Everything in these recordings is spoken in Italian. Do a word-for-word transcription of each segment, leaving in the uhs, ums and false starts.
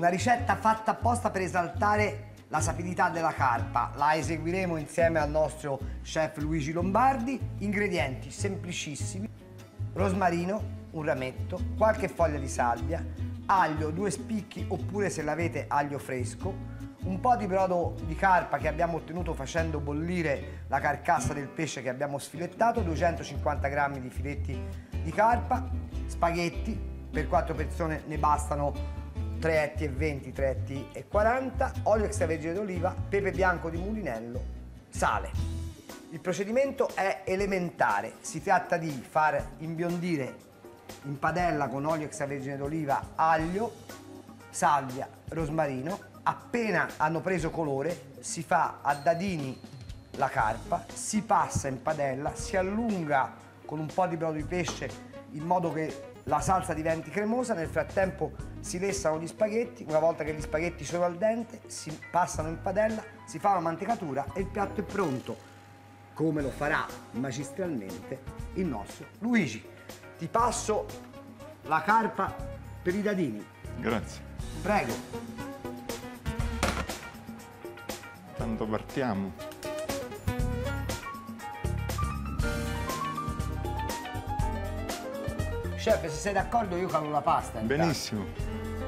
una ricetta fatta apposta per esaltare la sapidità della carpa. La eseguiremo insieme al nostro chef Luigi Lombardi. Ingredienti semplicissimi: rosmarino, un rametto, qualche foglia di salvia, aglio, due spicchi oppure, se l'avete, aglio fresco, un po' di brodo di carpa che abbiamo ottenuto facendo bollire la carcassa del pesce che abbiamo sfilettato, duecentocinquanta grammi di filetti di carpa, spaghetti, per quattro persone ne bastano tre etti e venti, tre etti e quaranta, olio extravergine d'oliva, pepe bianco di mulinello, sale. Il procedimento è elementare, si tratta di far imbiondire in padella con olio extravergine d'oliva, aglio, salvia, rosmarino. Appena hanno preso colore si fa a dadini la carpa, si passa in padella, si allunga con un po' di brodo di pesce in modo che la salsa diventi cremosa. Nel frattempo si lessano gli spaghetti, una volta che gli spaghetti sono al dente si passano in padella, si fa una mantecatura e il piatto è pronto, come lo farà magistralmente il nostro Luigi. Ti passo la carpa per i dadini. Grazie. Prego. Tanto partiamo. Chef, se sei d'accordo io calo la pasta. Benissimo.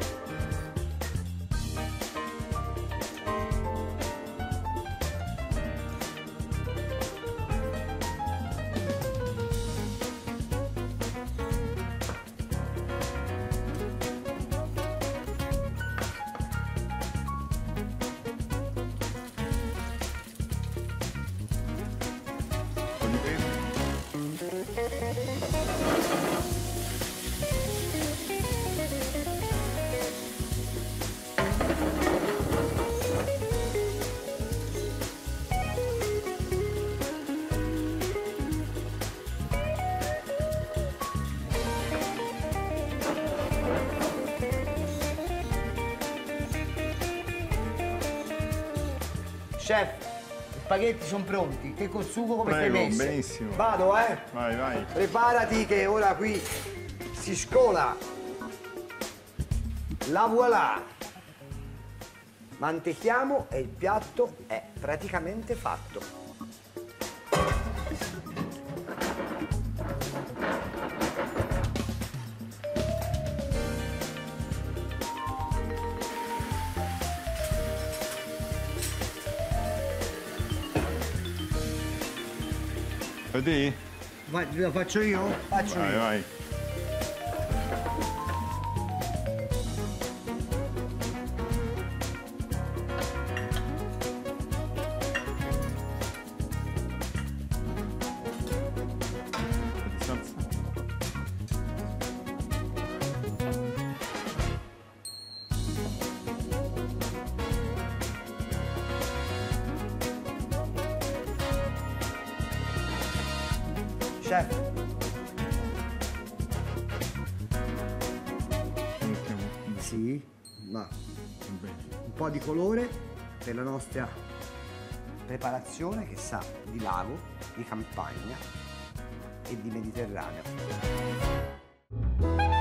Chef, gli spaghetti sono pronti. Che col sugo come Prego, stai messo? benissimo. Vado, eh? Vai, vai. Preparati che ora qui si scola. La voilà. Mantechiamo e il piatto è praticamente fatto. Vedi? Vai, lo faccio io? Faccio Vai, io. vai. Salsa. Chef, Mettiamo sì, ma bene. un po' di colore per la nostra preparazione che sa di lago, di campagna e di Mediterraneo.